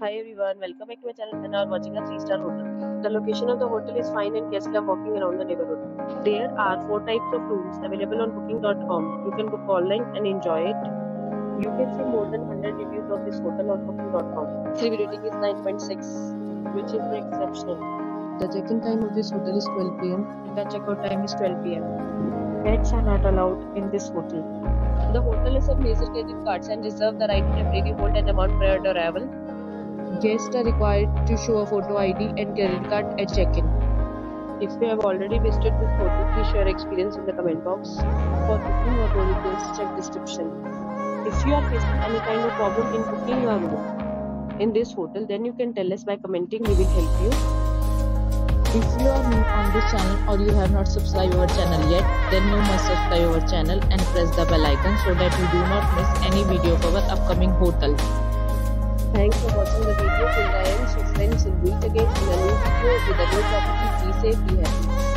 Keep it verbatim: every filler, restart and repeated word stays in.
Hi everyone, welcome back to my channel and are watching a three star hotel. The location of the hotel is fine and guests love walking around the neighborhood. There are four types of rooms available on booking dot com. You can book online and enjoy it. You can see more than one hundred reviews of this hotel on booking dot com. Its review rating is nine point six, which is exceptional. The check-in time of this hotel is twelve p m and the check-out time is twelve p m Pets are not allowed in this hotel. The hotel accepts major credit cards and reserves the right to temporarily hold an amount prior to arrival. Guests are required to show a photo I D and credit card at check-in. If you have already visited this hotel, please share your experience in the comment box. For booking or more details, check description. If you are facing any kind of problem in booking a room in this hotel, then you can tell us by commenting. We will help you. If you are new on this channel or you have not subscribed our channel yet, then you must subscribe our channel and press the bell icon so that you do not miss any video of our upcoming hotel. Thanks for watching the video till the end. So friends, we'll meet again in a new video with a new property. Be safe, be happy.